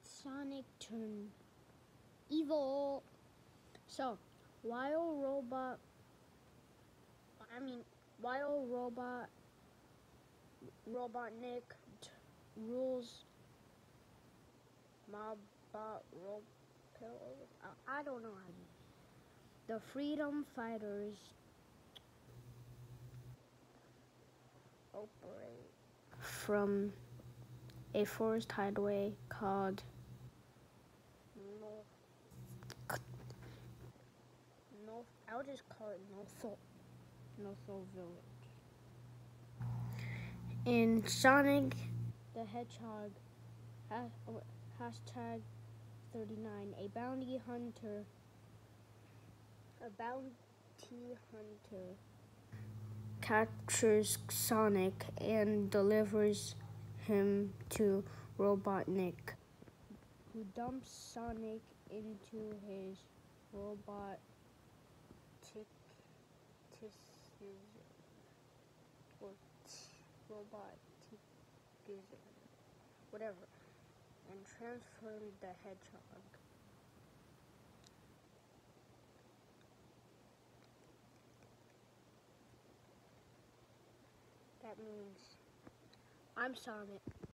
Sonic turn evil. So, while robot, while Robotnik rules Mobot I don't know how to. The freedom fighters operate from a forest hideaway called North. I'll just call it Northville Village. In Sonic the Hedgehog hashtag 39, a bounty hunter captures Sonic and delivers him to Robotnik, who dumps Sonic into his roboticism, whatever, and transforms the hedgehog. That means I'm Sonic.